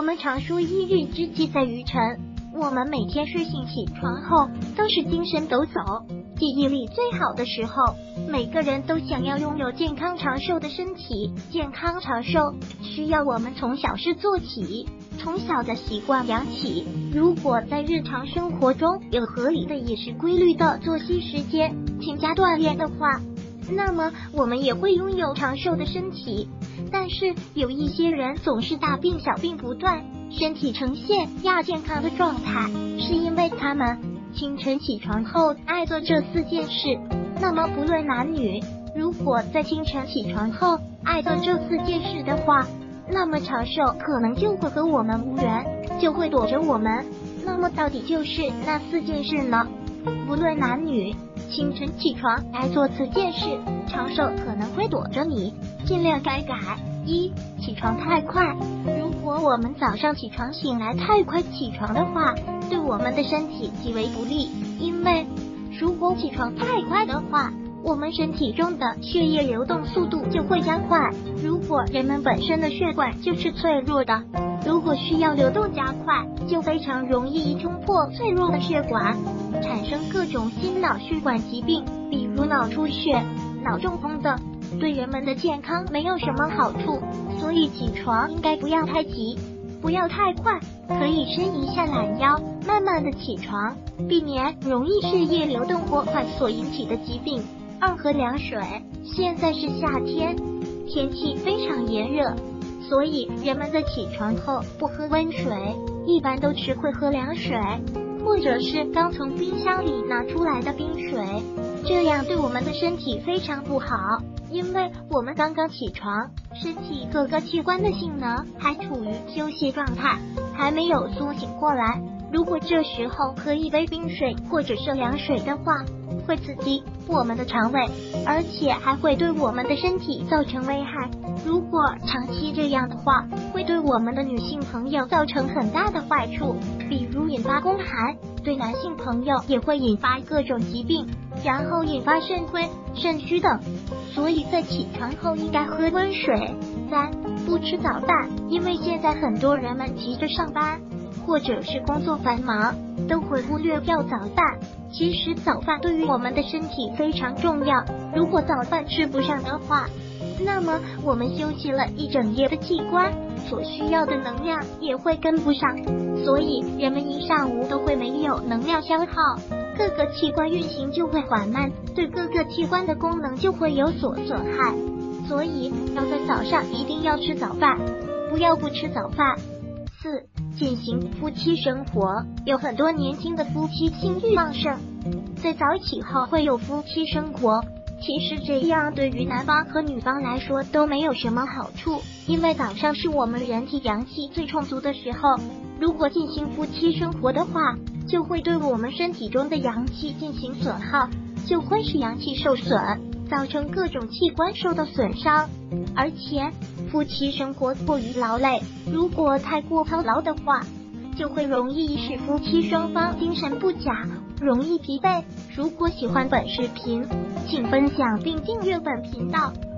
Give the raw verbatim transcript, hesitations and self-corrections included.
们常说一日之计在于晨，我们每天睡醒起床后都是精神抖擞，记忆力最好的时候。每个人都想要拥有健康长寿的身体，健康长寿需要我们从小事做起，从小的习惯养起。如果在日常生活中有合理的饮食规律的作息时间，勤加锻炼的话，那么我们也会拥有长寿的身体。但是有一些人总是大病小病不断，身体呈现亚健康的状态，是因为他们清晨起床后爱做这四件事。那么不论男女，如果在清晨起床后爱做这四件事的话，那么长寿可能就会和我们无缘，就会躲着我们。那么到底就是那四件事呢？不论男女，清晨起床爱做四件事，长寿可能会躲着你，尽量改改。一、起床太快。如果我们早上起床醒来太快起床的话，对我们的身体极为不利，因为如果起床太快的话，我们身体中的血液流动速度就会加快。如果人们本身的血管就是脆弱的，如果需要流动加快，就非常容易冲破脆弱的血管，产生各种心脑血管疾病，比如脑出血、脑中风等，对人们的健康没有什么好处。所以起床应该不要太急，不要太快，可以伸一下懒腰，慢慢的起床，避免容易血液流动过快所引起的疾病。二、喝凉水。现在是夏天，天气非常炎热，所以人们在起床后不喝温水，一般都只会喝凉水，或者是刚从冰箱里拿出来的冰水，这样对我们的身体非常不好。因为我们刚刚起床，身体各个器官的性能还处于休息状态，还没有苏醒过来。如果这时候喝一杯冰水或者是凉水的话，会刺激我们的肠胃，而且还会对我们的身体造成危害。如果长期这样的话，会对我们的女性朋友造成很大的坏处，比如引发宫寒，对男性朋友也会引发各种疾病，然后引发肾亏、肾虚等。所以在起床后应该喝温水。三、不吃早饭。因为现在很多人们急着上班，或者是工作繁忙，都会忽略掉早饭。其实早饭对于我们的身体非常重要，如果早饭吃不上的话，那么我们休息了一整夜的器官所需要的能量也会跟不上，所以人们一上午都会没有能量消耗，各个器官运行就会缓慢，对各个器官的功能就会有所损害。所以要在早上一定要吃早饭，不要不吃早饭。四、进行夫妻生活。有很多年轻的夫妻性欲旺盛，在早起后会有夫妻生活，其实这样对于男方和女方来说都没有什么好处，因为早上是我们人体阳气最充足的时候，如果进行夫妻生活的话，就会对我们身体中的阳气进行损耗，就会使阳气受损，造成各种器官受到损伤。而且夫妻生活过于劳累，如果太过操劳的话，就会容易使夫妻双方精神不佳，容易疲惫。如果喜欢本视频，请分享并订阅本频道。